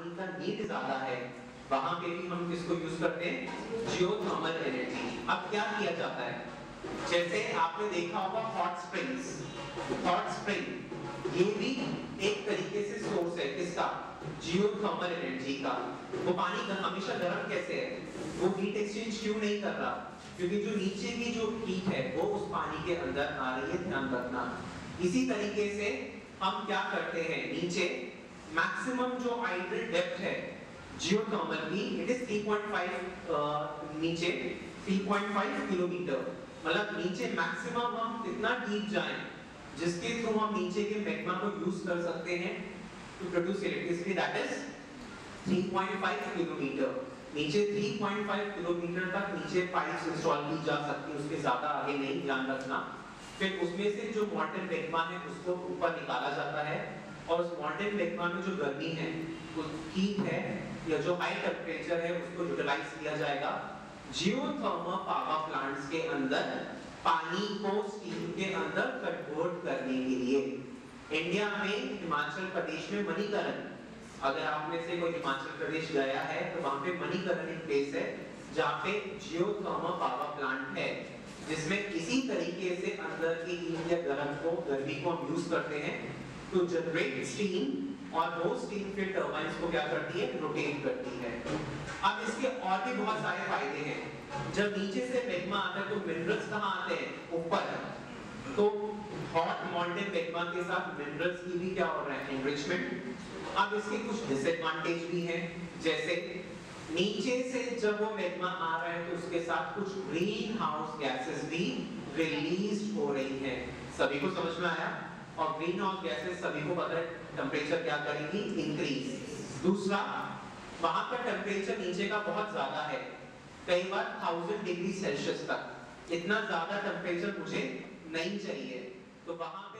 पानी का नीड ज्यादा है, वहां पे भी हम किसको यूज करते हैं, जियोथर्मल एनर्जी। अब क्या किया जाता है, जैसे आपने देखा होगा हॉट स्प्रिंग्स, हॉट स्प्रिंग ये भी एक तरीके से सोर्स है किसका, जियोथर्मल एनर्जी का। वो पानी हमेशा गर्म कैसे है, वो हीट एक्सचेंज क्यों नहीं कर रहा, क्योंकि जो नीचे की जो हीट है वो उस पानी के अंदर आ रही है, ध्यान रखना। इसी तरीके से हम क्या करते हैं, नीचे मैक्सिमम जो आइडल डेप्थ है जियोथर्मल की, इट इज 3.5 नीचे 3.5 किलोमीटर, मतलब नीचे मैक्सिमम हम कितना डीप जाएं जिसके थ्रू हम नीचे के मैग्मा को यूज कर सकते हैं to produce electricity, that is 3.5 kilometre. नीचे 3.5 किलोमीटर तक नीचे पाइप्स इंस्टॉल की जा सकती है, उसके ज्यादा आगे नहीं, ध्यान रखना। फिर उसमें से जो मॉल्टेन मैग्मा है उसको ऊपर निकाला जाता है, और उस मॉल्टेन मैग्मा में जो गर्मी है, उस हीट है या जो हाई टेम्परेचर है उसको यूटिलाइज किया जाएगा जियोथर्मल पावर प्लांट्स के अंदर पानी को स्टीम के अंदर कन्वर्ट करने के लिए। इंडिया में हिमाचल प्रदेश में मणिकरण, अगर आप में से कोई हिमाचल प्रदेश गया है तो वहां पे मणिकरण एक प्लेस है जहां पे जियोथर्मल पावर प्लांट है, जिसमें इसी तरीके से अंदर की हीट या गर्मी को हम यूज करते हैं टू जनरेट स्टीम, और वो स्टीम फिर टरबाइंस को क्या करती है, रोटेट करती है। अब इसके और भी बहुत सारे फायदे हैं। जब नीचे से मैग्मा आता है तो मिनरल्स कहाँ आते हैं, ऊपर, तो हॉट मॉल्टेन मैग्मा के साथ मिनरल्स की भी क्या हो रहा है, एनरिचमेंट। अब इसके कुछ डिसएडवांटेज भी हैं, जैसे नीचे से जब वो मैग्मा आ रहा है तो उसके साथ कुछ ग्रीन हाउस गैसेस भी रिलीज हो रही हैं। सभी को समझ में आया? और ग्रीन हाउस गैसेस सभी को पता है टेम्परेचर क्या करेगी, इंक्रीज। दूसरा, वहां का टेम्परेचर नीचे का बहुत ज्यादा है, कई बार 1000 डिग्री सेल्सियस तक, इतना ज्यादा टेम्परेचर मुझे नहीं चाहिए, तो वहां